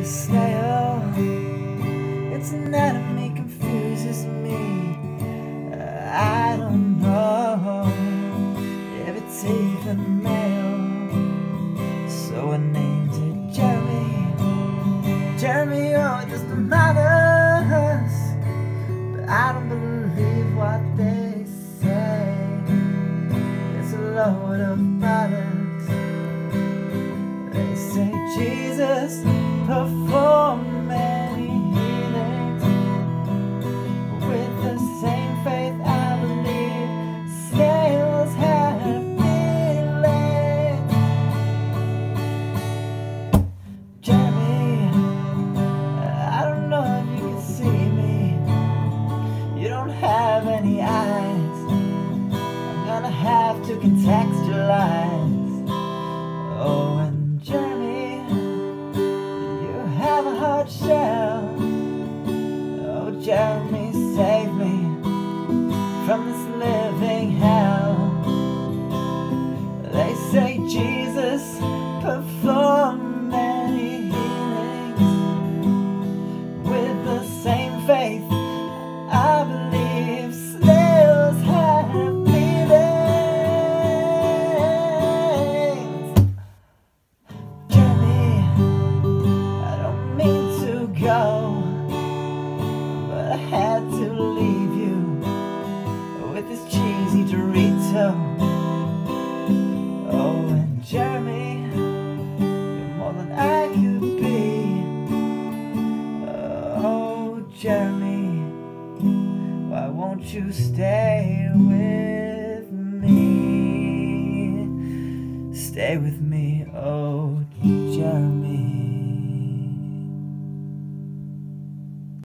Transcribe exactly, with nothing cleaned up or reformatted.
snail. Its anatomy confuses me. uh, I don't know if it's even male, so I named it Jeremy. Jeremy, oh, it doesn't matter, but I don't believe what they say. It's a load of bollocks. They say Jesus performed many healings. With the same faith I believe snails have feelings. Jeremy, I don't know if you can see me. You don't have any eyes. I'm gonna have to contextualize. Oh, and Jeremy, you have a hard shell. Oh, Jeremy, save me from this living hell. They say Jesus performed many healings. With the same faith I believe snails have feelings. Jeremy, I don't mean to go, but I had to leave you with this cheesy Dorito. Oh, and Jeremy, you're more than I could be. Oh, Jeremy, why won't you stay with me? Stay with me, oh Jeremy.